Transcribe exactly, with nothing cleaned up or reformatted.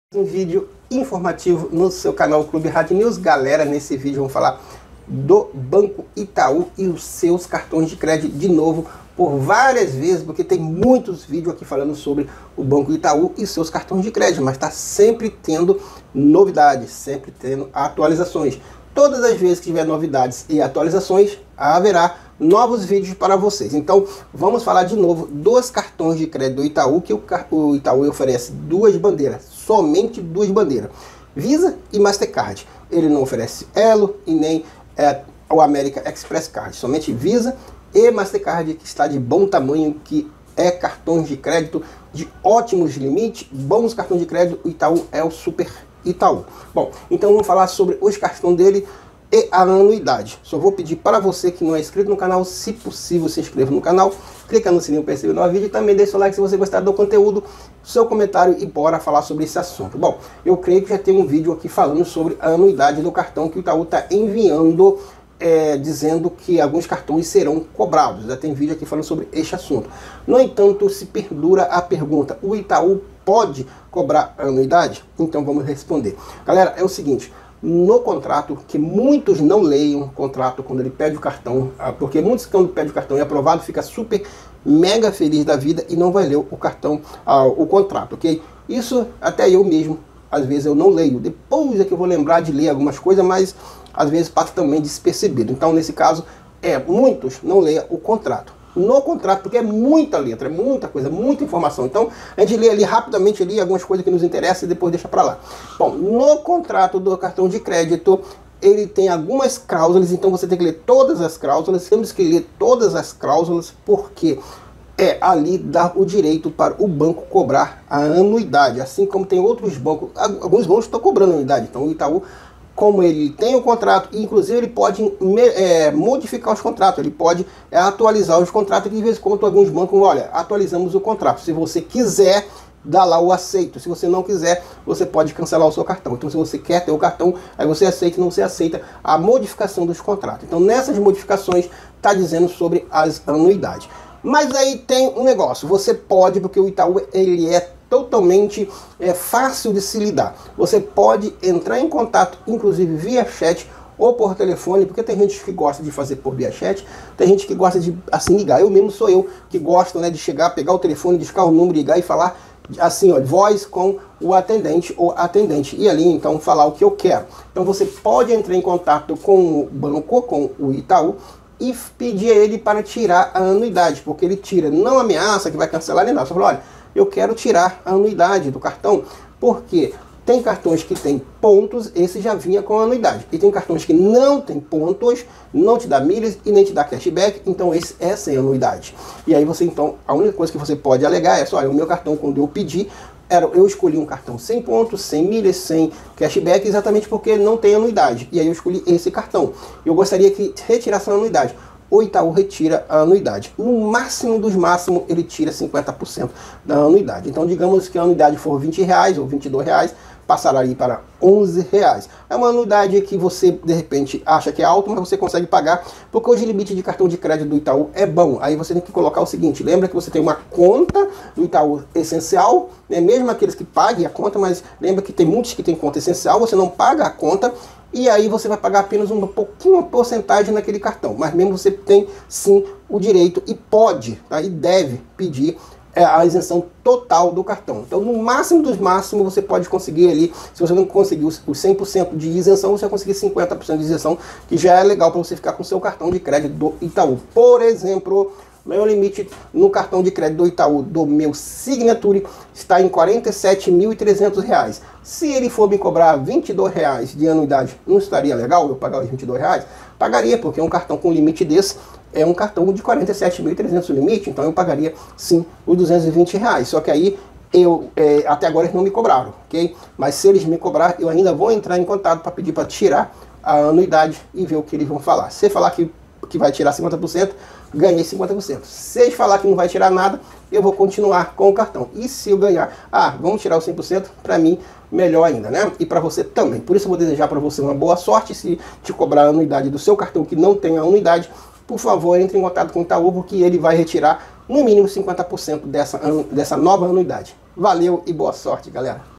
Um vídeo informativo no seu canal Clube Hard News. Galera, nesse vídeo vamos falar do Banco Itaú e os seus cartões de crédito de novo por várias vezes, porque tem muitos vídeos aqui falando sobre o Banco Itaú e seus cartões de crédito, mas está sempre tendo novidades, sempre tendo atualizações. Todas as vezes que tiver novidades e atualizações, haverá novos vídeos para vocês. Então vamos falar de novo dos cartões de crédito do Itaú, que o Itaú oferece duas bandeiras, somente duas bandeiras, Visa e Mastercard. Ele não oferece Elo e nem é, o American Express Card, somente Visa e Mastercard, que está de bom tamanho, que é cartões de crédito de ótimos limites, bons cartões de crédito. O Itaú é o Super Itaú. Bom, então vamos falar sobre os cartões dele e a anuidade. Só vou pedir para você que não é inscrito no canal, se possível se inscreva no canal, clica no sininho para receber novos vídeos e também deixa o like se você gostar do conteúdo, seu comentário e bora falar sobre esse assunto. Bom, eu creio que já tem um vídeo aqui falando sobre a anuidade do cartão que o Itaú está enviando, é, dizendo que alguns cartões serão cobrados. Já tem vídeo aqui falando sobre este assunto. No entanto, se perdura a pergunta: o Itaú pode cobrar a anuidade? Então vamos responder. Galera, é o seguinte: no contrato, que muitos não leiam o contrato quando ele pede o cartão, porque muitos quando pede o cartão é aprovado, fica super mega feliz da vida e não vai ler o cartão, o contrato, ok? Isso até eu mesmo, às vezes eu não leio, depois é que eu vou lembrar de ler algumas coisas, mas às vezes passa também despercebido. Então nesse caso, é, muitos não leiam o contrato. No contrato, porque é muita letra, é muita coisa, muita informação. Então, a gente lê ali rapidamente ali algumas coisas que nos interessam e depois deixa para lá. Bom, no contrato do cartão de crédito, ele tem algumas cláusulas, então você tem que ler todas as cláusulas. Temos que ler todas as cláusulas, porque é ali dá o direito para o banco cobrar a anuidade, assim como tem outros bancos. Alguns bancos estão cobrando anuidade, então o Itaú, como ele tem o contrato, inclusive ele pode é, modificar os contratos, ele pode é, atualizar os contratos, que de vez em quando alguns bancos, olha, atualizamos o contrato. Se você quiser, dá lá o aceito. Se você não quiser, você pode cancelar o seu cartão. Então se você quer ter o cartão, aí você aceita, não você aceita a modificação dos contratos. Então nessas modificações está dizendo sobre as anuidades. Mas aí tem um negócio, você pode, porque o Itaú ele é totalmente é, fácil de se lidar. Você pode entrar em contato, inclusive via chat ou por telefone, porque tem gente que gosta de fazer por via chat, tem gente que gosta de assim ligar. Eu mesmo sou eu que gosto, né, de chegar, pegar o telefone, discar o número, ligar e falar assim, ó, voz com o atendente ou atendente, e ali então falar o que eu quero. Então você pode entrar em contato com o banco, com o Itaú, e pedir a ele para tirar a anuidade, porque ele tira, não ameaça que vai cancelar nem nada, só fala: olha, eu quero tirar a anuidade do cartão, porque tem cartões que tem pontos, esse já vinha com a anuidade, e tem cartões que não tem pontos, não te dá milhas e nem te dá cashback, então esse é sem anuidade. E aí você então, a única coisa que você pode alegar é só: olha, o meu cartão, quando eu pedi, era, eu escolhi um cartão sem pontos, sem milhas, sem cashback, exatamente porque não tem anuidade, e aí eu escolhi esse cartão. Eu gostaria que retirasse a anuidade. O Itaú retira a anuidade. No máximo dos máximos, ele tira cinquenta por cento da anuidade. Então, digamos que a anuidade for vinte reais ou vinte e dois reais, passará aí para onze reais. É uma anuidade que você, de repente, acha que é alto, mas você consegue pagar, porque hoje o limite de cartão de crédito do Itaú é bom. Aí você tem que colocar o seguinte: lembra que você tem uma conta do Itaú essencial, né? Mesmo aqueles que paguem a conta, mas lembra que tem muitos que tem conta essencial, você não paga a conta, e aí você vai pagar apenas um pouquinho, uma porcentagem naquele cartão. Mas mesmo você tem sim o direito e pode, tá? E deve pedir é, a isenção total do cartão. Então no máximo dos máximos você pode conseguir ali, se você não conseguir os cem por cento de isenção, você vai conseguir cinquenta por cento de isenção, que já é legal para você ficar com o seu cartão de crédito do Itaú. Por exemplo, meu limite no cartão de crédito do Itaú, do meu Signature, está em quarenta e sete mil e trezentos reais. Se ele for me cobrar vinte e dois reais de anuidade, não estaria legal eu pagar os vinte e dois reais? Pagaria, porque um cartão com limite desse é um cartão de quarenta e sete mil e trezentos reais o limite, então eu pagaria sim os duzentos e vinte reais. Só que aí, eu, é, até agora eles não me cobraram, ok? Mas se eles me cobrar, eu ainda vou entrar em contato para pedir para tirar a anuidade e ver o que eles vão falar. Se falar que que vai tirar cinquenta por cento, ganhei cinquenta por cento. Se eles falar que não vai tirar nada, eu vou continuar com o cartão. E se eu ganhar, ah, vamos tirar os cem por cento, para mim, melhor ainda, né? E para você também. Por isso eu vou desejar para você uma boa sorte. Se te cobrar a anuidade do seu cartão que não tem a anuidade, por favor, entre em contato com o Itaú, porque ele vai retirar no mínimo cinquenta por cento dessa, dessa nova anuidade. Valeu e boa sorte, galera!